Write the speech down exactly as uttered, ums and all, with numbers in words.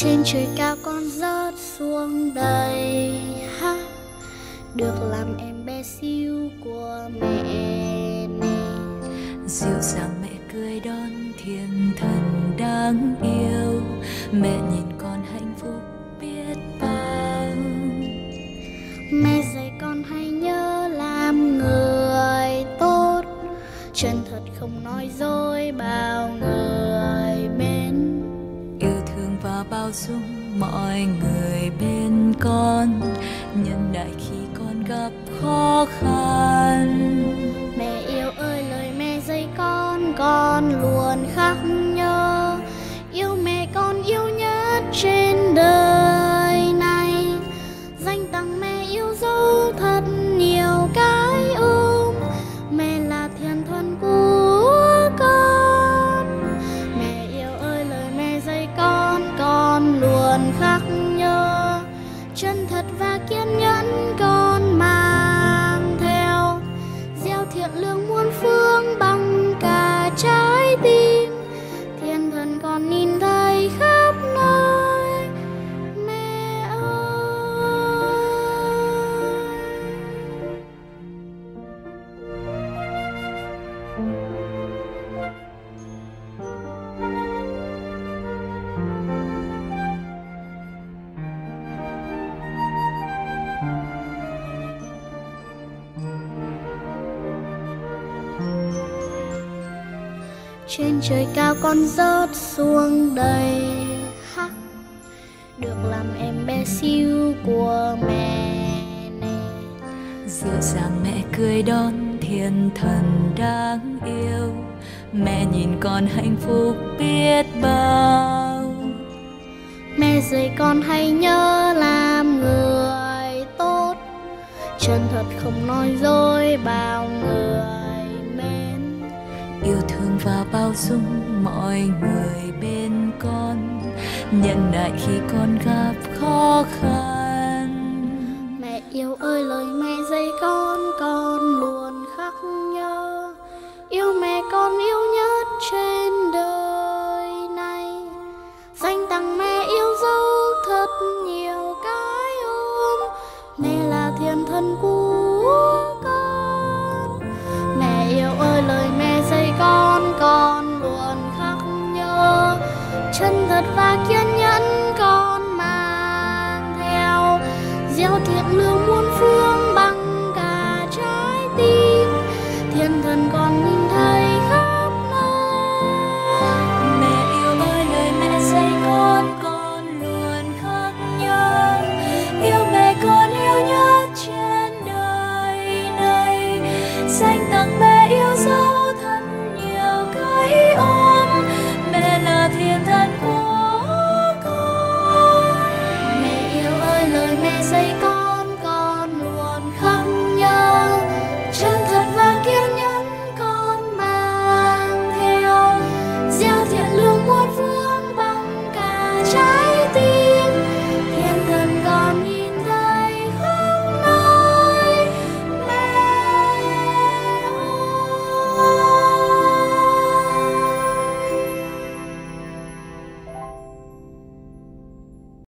Trên trời cao con rớt xuống đây ha, được làm em bé xíu của mẹ nè. Dịu dàng mẹ cười đón thiên thần đáng yêu, mẹ nhìn con hạnh phúc biết bao. Mẹ dạy con hãy nhớ làm người tốt, chân thật không nói dối bao người bên. Yêu thương và bao dung mọi người bên con, nhân đại khi con gặp khó khăn. Mẹ yêu ơi lời mẹ dạy con, con luôn khắc nhớ. Yêu mẹ con yêu nhất trên đời này, dành tặng mẹ yêu dấu thật nhiều cái ôm. Mẹ là thiên thần của con. Mẹ yêu ơi lời mẹ dạy con, con luôn khắc nhớ. Chân thật và kiên nhẫn con mang theo, gieo thiện lương muôn phương bằng cả trái tim. Thiên thần con nhìn thấy khắp nơi. Mẹ ơi, trên trời cao con rớt xuống đây ha, được làm em bé xíu của mẹ nè. Dịu dàng mẹ cười đón thiên thần đáng yêu, mẹ nhìn con hạnh phúc biết bao. Mẹ dạy con hãy nhớ làm người tốt, chân thật không nói dối bao người mến. Yêu thương và bao dung mọi người bên con, nhận đại khi con gặp khó khăn. Mẹ yêu ơi lời mẹ dạy con, con luôn khắc nhớ. Yêu mẹ con yêu nhất trên đời này, dành tặng mẹ yêu dấu thật nhiều cái ôm. Mẹ là thiên thần của con. Mẹ yêu ơi lời mẹ dạy con, con luôn khắc nhớ. Chân thật và kiên nhẫn con mang theo, gieo thiện lương muôn phương bằng cả trái tim. Thiên thần con